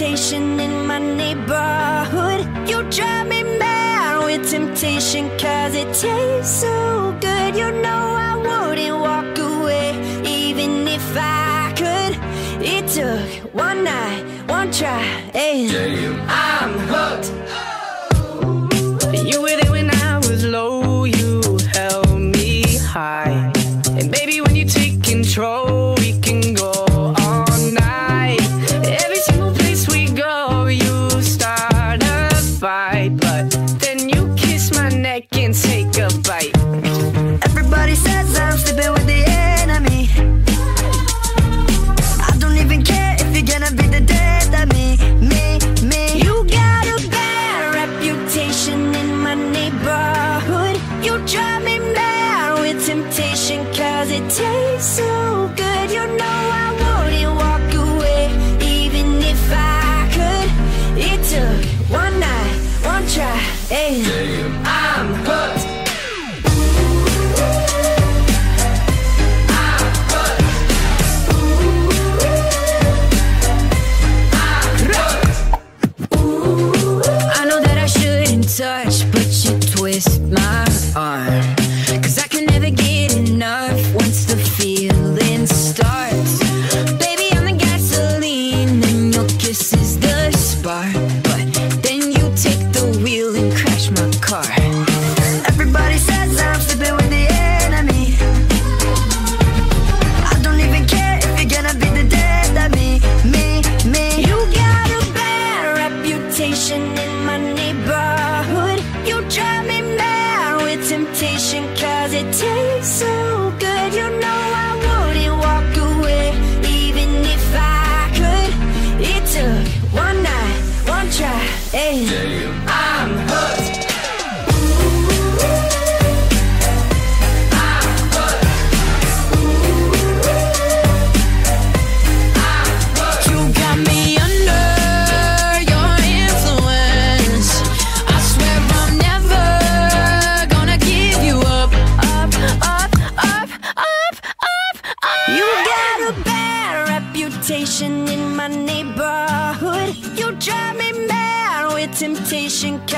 reputation in my neighborhood. You drive me mad with temptation, cause it tastes so good. You know I wouldn't walk away, even if I could. It took one night, one try, and I'm hooked. You were there when I was low, you held me high. And baby, when you take control, we can go all night. Every single place we go, you start a fight, but then you kiss my neck and take a bite. Everybody says I'm sleeping with the enemy. I don't even care if you're gonna be the death of me. You got a bad reputation in my neighborhood. You drive me mad with temptation, cause it tastes so good. You know I wouldn't walk away, even if I could. It took one night, one try, and I'm hooked. Touch, but you twist my arm, cause I can never get enough once the feeling starts. Baby, I'm the gasoline and your kiss is the spark, but then you take the wheel and crash my car. Everybody says I'm sleeping with the enemy. I don't even care if you're gonna be the death of me. You got a bad reputation in my neighborhood. You drive me mad with temptation, cause it tastes so good. You know I wouldn't walk away, even if I could. It took one night, one try, and I'm hooked. In my neighborhood, you drive me mad with temptation,